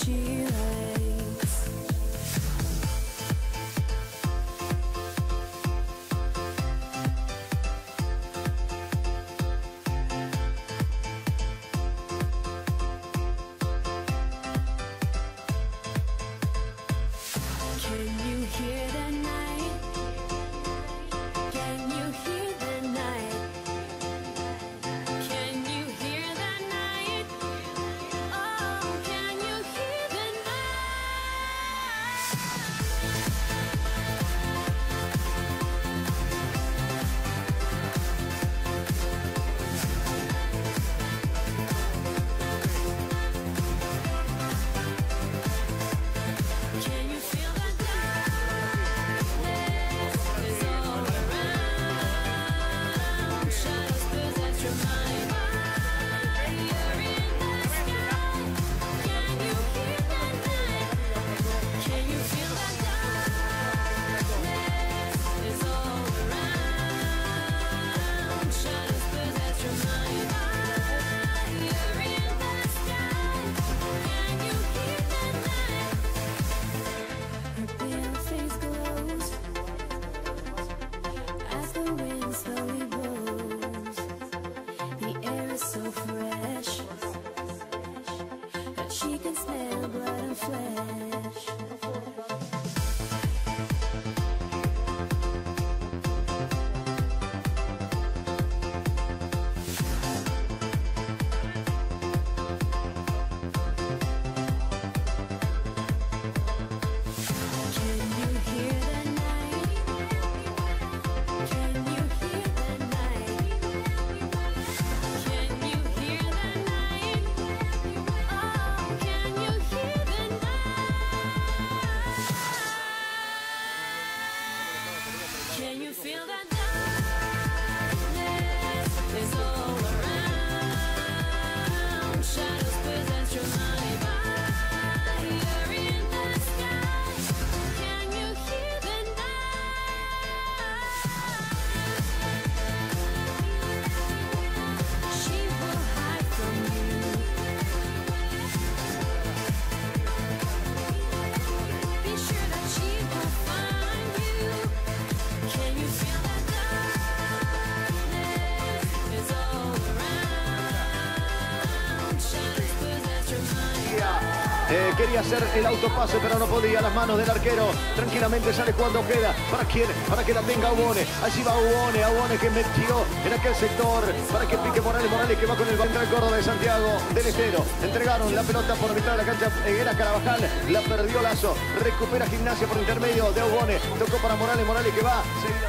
Quería hacer el autopase, pero no podía. Las manos del arquero. Tranquilamente sale cuando queda. ¿Para quién? Para que la tenga Ubone. Allí va Ubone. Ubone que metió en aquel sector. Para que pique Morales. Morales que va con el contra el Córdoba de Santiago del Estero. Entregaron la pelota por mitad de la cancha. Era Carabajal. La perdió Lazo. Recupera Gimnasia por intermedio de Ubone. Tocó para Morales. Morales que va.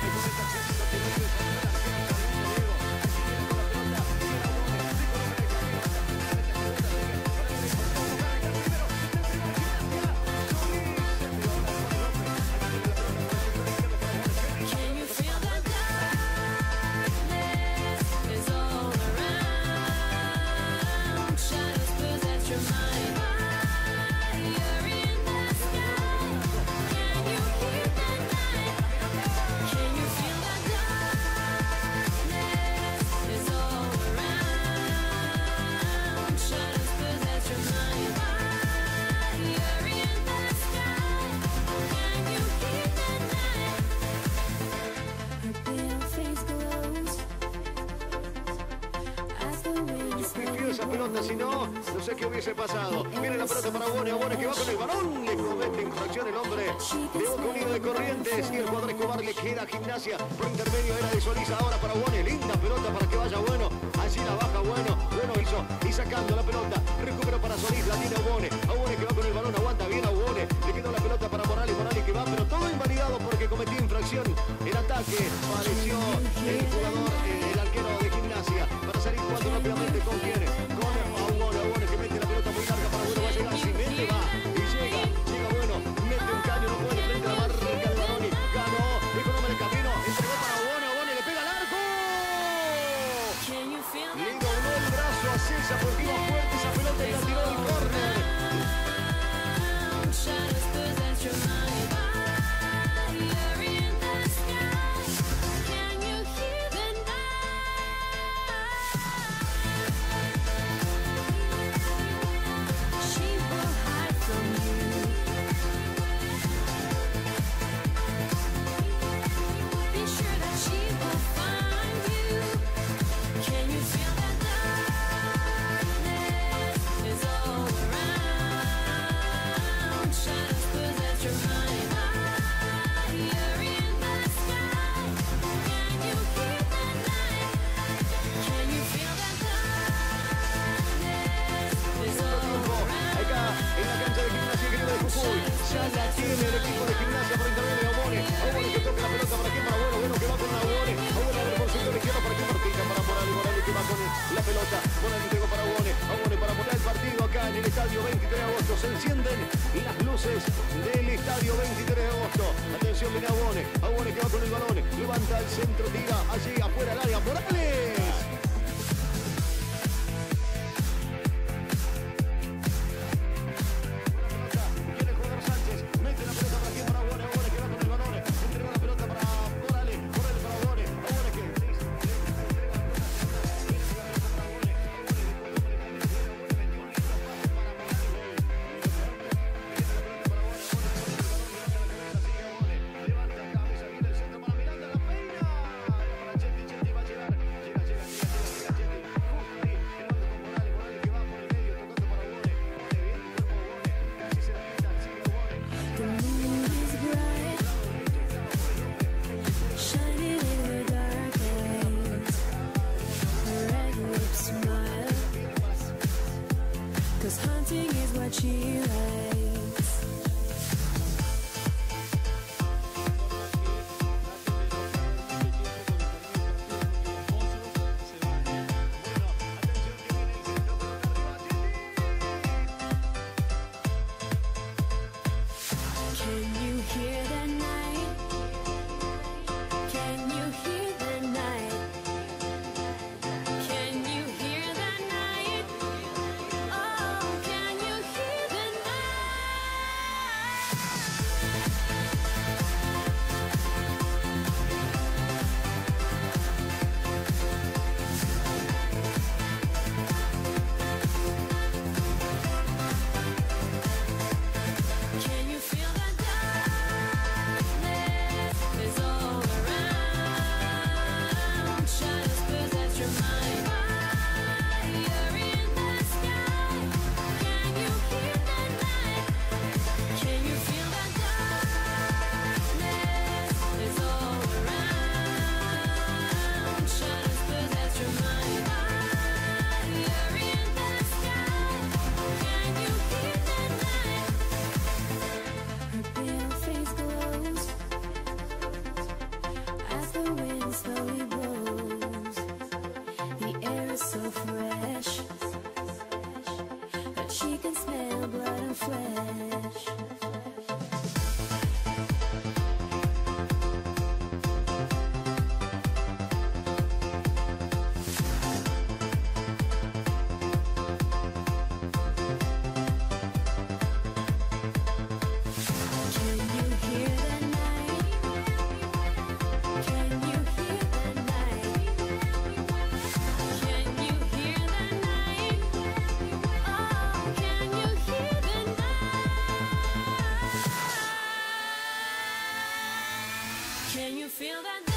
Esa pelota, si no, no sé qué hubiese pasado. Viene la pelota para Ubone, Ubone que va con el balón, le comete infracción el hombre de Boca Unido de Corrientes y el jugador Escobar le queda a Gimnasia por intermedio era de Solís ahora para Ubone, linda pelota para que vaya Bueno, allí la baja Bueno hizo y sacando la pelota, recupero para Solís, la tiene Ubone, Ubone que va con el balón, aguanta bien a Ubone, le quedó la pelota para Morales, Morales que va, pero todo invalidado porque cometió infracción, el ataque, pareció el jugador, el arquero de Gimnasia, para salir jugando rápidamente con quién. Ubone que mete la pelota muy larga para Bueno, va a llegar, si mete va, y llega Bueno, mete un caño, no puede frente a la marca de Baroni, ganó, económico el camino, entregó para Ubone le pega al arco, le dobló el brazo a César porque iba fuerte esa pelota y la tiró del córner. se encienden las luces del estadio 23 de agosto. Atención, viene Abone que va con el balón, levanta el centro, tira allí afuera al área. Morales. Hunting is what she likes. Can you hear the night? Can you hear the night? Can you hear the night? Oh, can you hear the Can you feel the darkness is all around? Shadows possess your mind. Fire in the sky. Can you hear the night? Can you feel the darkness is all around? Shadows possess your mind. Fire in the sky. Can you hear the night? Her pale face glows as the wind slowly blows. The air is so fresh that she can smell blood and flesh. Can you hear the night? Can you hear the night? Can you hear the night? Oh, can you hear the night? Can you feel that?